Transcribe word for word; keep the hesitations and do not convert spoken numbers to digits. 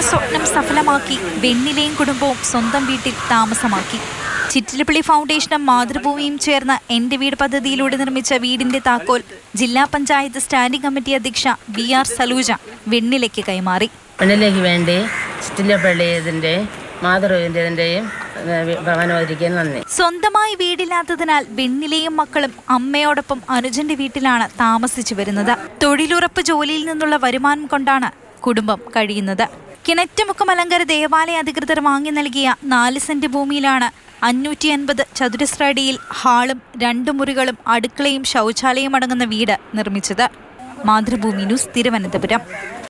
സ്വപ്നം സഫലമാക്കി വെണ്ണിലയും കുടുംബവും സ്വന്തം വീട്ടിൽ താമസമാക്കി. ചിറ്റിലപ്പള്ളി ഫൗണ്ടേഷനും മാതൃഭൂമിയും ചേർന്ന് എന്റെ വീട് പദ്ധതിയിലൂടെ നിർമ്മിച്ച വീടിന്റെ താക്കോൽ ജില്ലാ പഞ്ചായത്ത് സ്റ്റാൻഡിംഗ് കമ്മിറ്റി അധ്യക്ഷ വി ആർ സലൂജ വെണ്ണിലയ്ക്ക് കൈമാറി. വെണ്ണിലയ്ക്ക് വേണ്ടി ചിറ്റിലപ്പള്ളിയതിന്റെ മാതൃഭൂമിന്റെയും ഭവനോധിക്കാൻ നന്ദി. സ്വന്തമായി വീടില്ലാത്തതിനാൽ വെണ്ണിലയും മക്കളും അമ്മയോടൊപ്പം അനുജന്റെ വീട്ടിലാണ് താമസിച്ചു വരുന്നത്. തൊഴിലുറപ്പ് ജോലിയിൽ നിന്നുള്ള വരുമാനം കൊണ്ടാണ് കുടുംബം കഴിയുന്നത്. കിണറ്റുമുക്കമലങ്കര ദേവാലയ അധികൃതർ വാങ്ങി നൽകിയ നാല് സെന്റ് ഭൂമിയിലാണ് അഞ്ഞൂറ്റി അൻപത് ചതുരശ്ര അടിയിൽ ഹാളും രണ്ടു മുറികളും അടുക്കളയും ശൗചാലയം അടങ്ങുന്ന വീട് നിർമ്മിച്ചത്. മാതൃഭൂമി ന്യൂസ്, തിരുവനന്തപുരം.